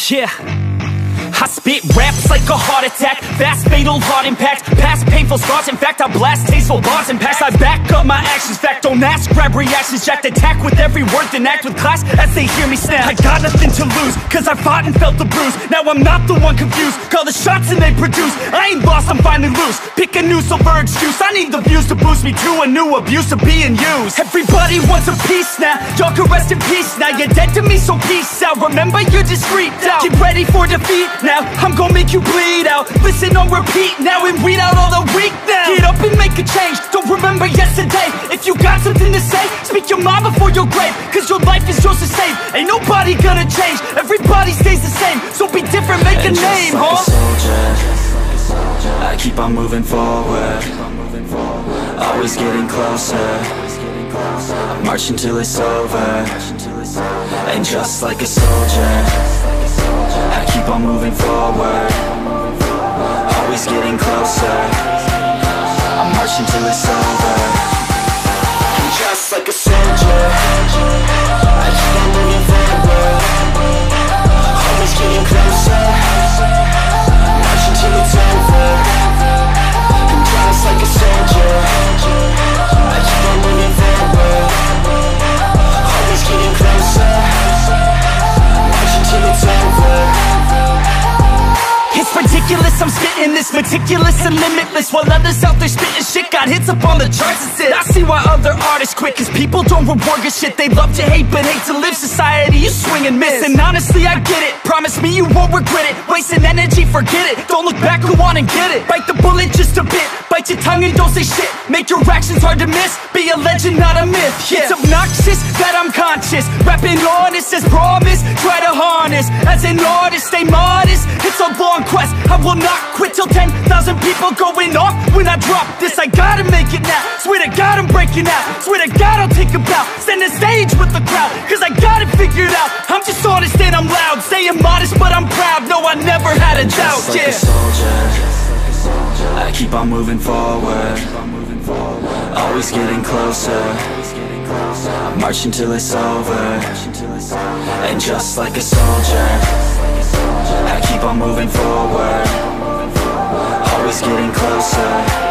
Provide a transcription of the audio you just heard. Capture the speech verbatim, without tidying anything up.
Yeah, I spit raps like a heart attack, fast, fatal, hard impact, past painful scars. In fact, I blast tasteful bars and packs. I back up my actions, fact, don't ask, grab reactions, jacked, attack with every word, then act with class as they hear me snap. I got nothing to lose, cause I fought and felt the bruise. Now I'm not the one confused, call the shots and they produce. I ain't lost, I'm finally loose, pick a new silver excuse. I need the views to boost me to a new abuse of being used. Everybody wants a piece now, y'all can rest in peace now. You're dead to me, so peace out, remember you're discreet out. Get ready for defeat now, I'm gonna make you bleed out. Listen on repeat now and weed out all the weak now. Get up and make a change, don't remember yesterday. If you got something to say, speak your mind before your grave, cause your life is yours to save. Ain't nobody gonna change, everybody stays the same. So be different, make a name, like huh? A soldier, I keep on moving forward, always getting closer. I march until it's over. And just like a soldier, I keep on moving forward, always getting closer. I march until it's over. And just like a soldier, I keep on moving forward, always getting closer. March until it's over. And just like a soldier, I keep on moving forward, always getting closer. March until it's over. It's ridiculous, I'm spitting this meticulous and limitless, while others out there spitting shit got hits up on the charts and shit. I see why other artists quit, cause people don't reward good shit. They love to hate but hate to live. Society, you swing and miss. And honestly, I get it, promise me you won't regret it. Wasting energy, forget it, don't look back, go on and get it. Bite the bullet just a bit, bite your tongue and don't say shit. Make your actions hard to miss, be a legend, not a myth. Yeah. It's obnoxious that I'm conscious, rapping honest as promise. Try to harness, as an artist, stay modest. It's a long quest, I will not quit till ten thousand people going off when I drop this. I gotta make it now, swear to God I'm breaking out. Swear to God I'll take a bow, stand the stage with the crowd, cause I got it figured out. I'm just honest and I'm loud, saying modest but I'm proud. No, I never had a doubt, just like yeah. a soldier, I keep on moving forward, always getting closer. I march until it's over. And just like a soldier, I keep on moving forward, always getting closer.